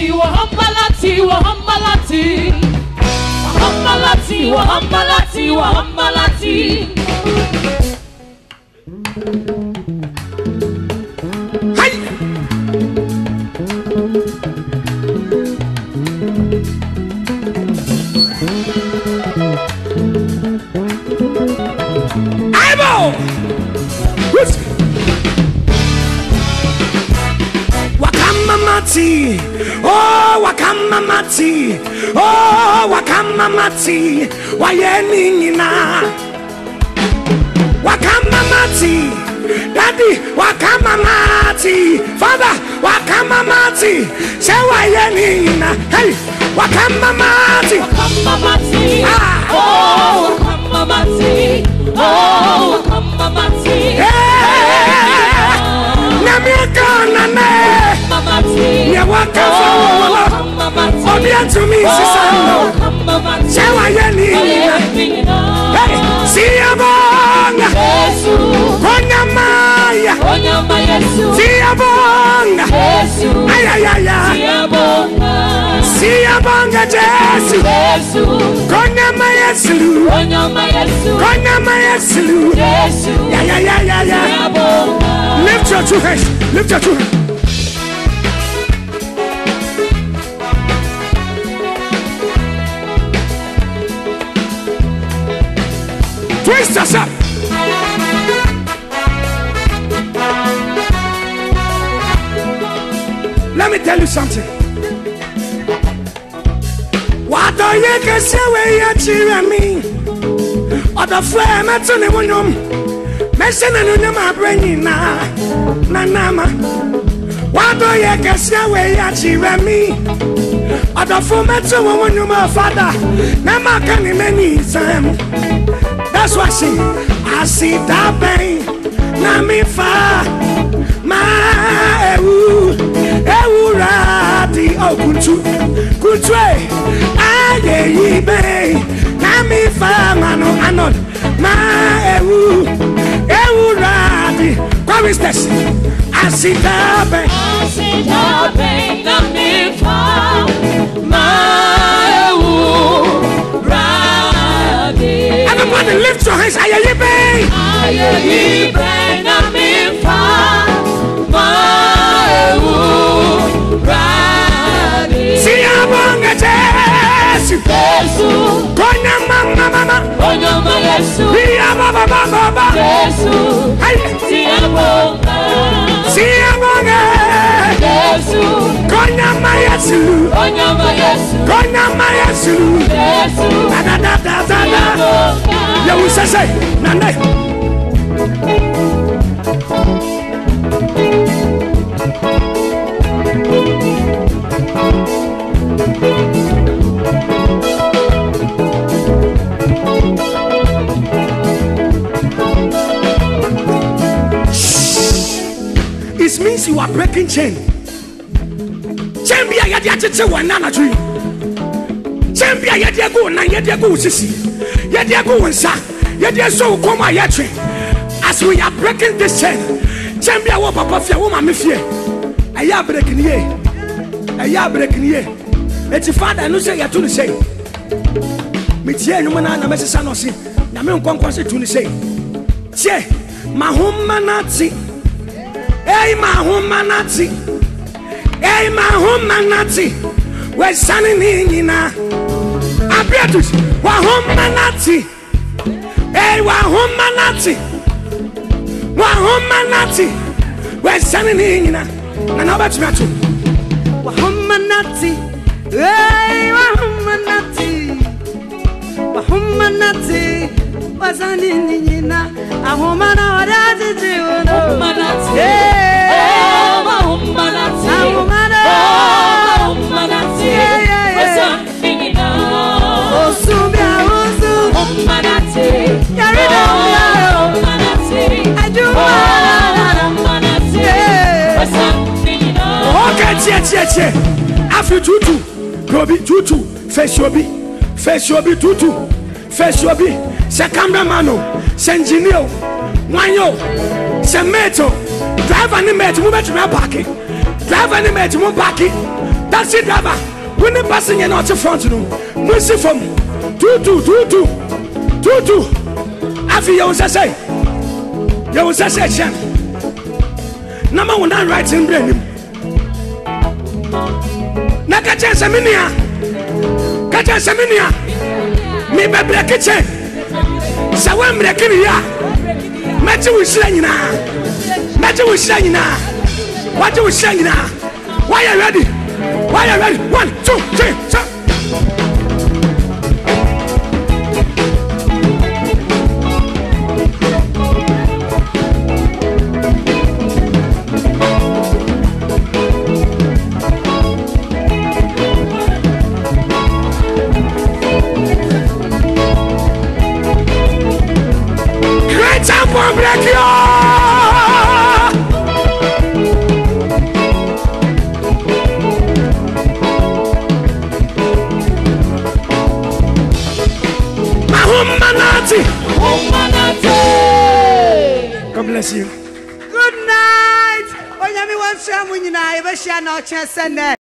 Oh, wakamamati. Oh, wakamamati. Wayenina. Wakamamati. Daddy, wakamamati. Father, wakamamati. Say wayenina. Hey, wakamamati. Wakamamati. Ah. Oh, wakamamati. Oh, wakamamati. Yeah. Namika nane. Ya wakafa obia to me sisano sewa yeni hey siyabonga Yesu onyamaya Yesu siyabonga Yesu ayayaya siyabonga Yesu onyama Yesu ya lift your two hands, lift your two hands. Twist us up. Let me tell you something. What do you can say when you cheer me? Or the flame at the window? Mention in my brain na nama. What do you can say when you cheer me? Or the flame at the window, my father? Nama can in many time. That's why I see that pain. Na mi fa ma ewu radi okuntu kuntwe aye yibe na mi fa mano anod ma ewu radi choristers I see that pain na mi fa ma ewu radi. Everybody lift your hands. Aye yibe na mi fa ma ewu radi. See abonga Yesu konya mama Yesu iya baba Yesu see abonga Yesu konya Yesu da ya usase nande it means you are breaking chain. Chain be a yadi one nana tree. Chain be a yadi go na yadi go sisi. Yadi go one sa. Yadi so come a yatri. As we are breaking this chain, chain be a wo papa fia wo mama fie. Aya breaking ye. Aya breaking ye. Eti father no say ya to say. Me tie no na mesesa no se. Na me nkonkon se to ni say. Tie mahoma nati. Hey mahumanati, hey mahumanati, we're standing in na. Abiatus, wahumanati, hey wahumanati, we're standing in na. And how about you? Wahumanati, hey wahumanati, wasn't in na. A woman or that is after tutu, Robi tutu, face your be tutu, face your be, se cameraman, se engineer, wanyo, se meto, drive any mate, move to my parking, drive any mate, move parking, Taxi driver, when the passing and out the front room, mercy from 22. Afi you say, champ. Number one, I'm writing brain. Nakacha Saminia, Kacha Saminia, me baby kitchen. Sawam breaking ya. Matthew is saying now. Matthew is saying now. What you saying now? Why are you ready? Why are you ready? 1, 2, 3, 4. Great time for break you. God bless you. Good night. Onyami wan share mu nyina ye be share na o che sene.